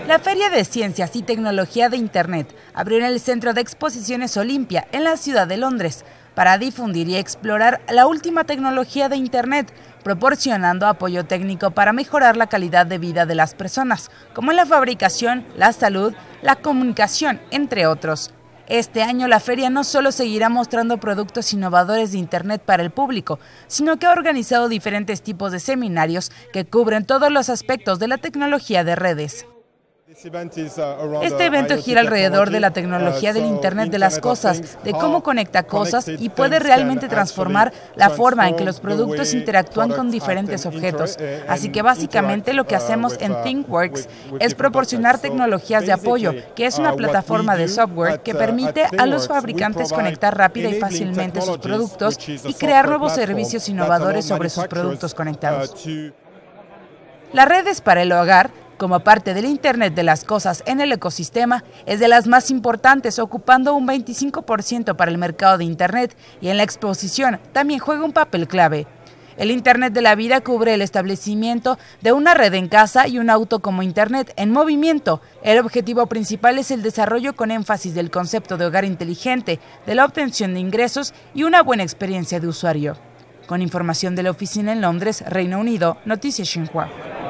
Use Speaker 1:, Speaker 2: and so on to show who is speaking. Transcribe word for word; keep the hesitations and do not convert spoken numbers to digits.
Speaker 1: La Feria de Ciencias y Tecnología de Internet abrió en el Centro de Exposiciones Olimpia, en la ciudad de Londres, para difundir y explorar la última tecnología de Internet, proporcionando apoyo técnico para mejorar la calidad de vida de las personas, como en la fabricación, la salud, la comunicación, entre otros. Este año la feria no solo seguirá mostrando productos innovadores de Internet para el público, sino que ha organizado diferentes tipos de seminarios que cubren todos los aspectos de la tecnología de redes. Este evento gira alrededor de la tecnología del Internet de las cosas, de cómo conecta cosas y puede realmente transformar la forma en que los productos interactúan con diferentes objetos. Así que básicamente lo que hacemos en ThinkWorks es proporcionar tecnologías de apoyo, que es una plataforma de software que permite a los fabricantes conectar rápida y fácilmente sus productos y crear nuevos servicios innovadores sobre sus productos conectados. Las redes para el hogar, como parte del Internet de las cosas en el ecosistema, es de las más importantes, ocupando un veinticinco por ciento para el mercado de Internet, y en la exposición también juega un papel clave. El Internet de la vida cubre el establecimiento de una red en casa y un auto como Internet en movimiento. El objetivo principal es el desarrollo con énfasis del concepto de hogar inteligente, de la obtención de ingresos y una buena experiencia de usuario. Con información de la oficina en Londres, Reino Unido, Noticias Xinhua.